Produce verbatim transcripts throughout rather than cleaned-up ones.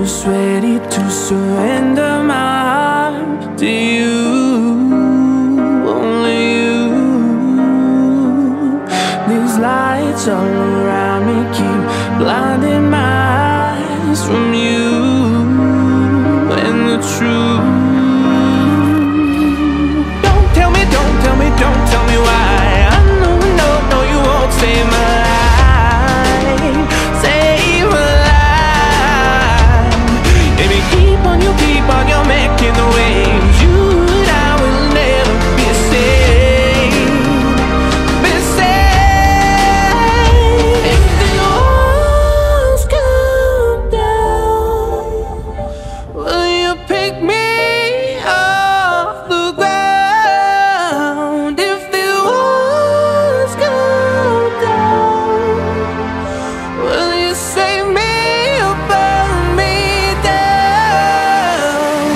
was ready to surrender my heart to you, only you. These lights all around me keep blinding my eyes from you and the truth. Don't tell me, don't tell me, don't tell me why. I know, no, no, you won't save my life, save my life. Baby, keep on, you keep on, you're making the waves. You and I will never be saved, be saved. If the walls come down, will you pick me off the ground? If the walls come down, will you save me or burn me down?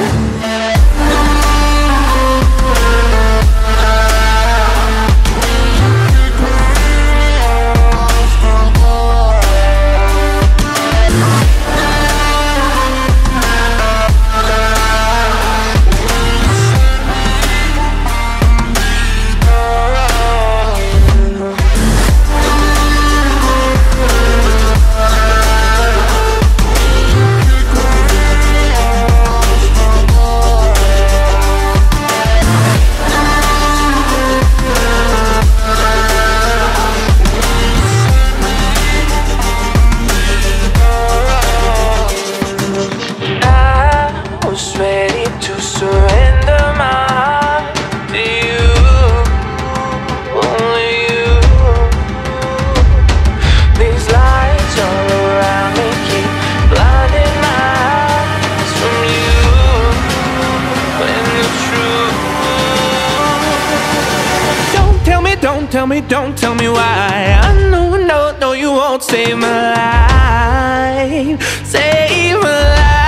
I was ready to surrender my heart to you, only you. These lights all around me keep blinding my eyes from you and the truth. Don't tell me, don't tell me, don't tell me why. I know, no, no, you won't save my life, save my life.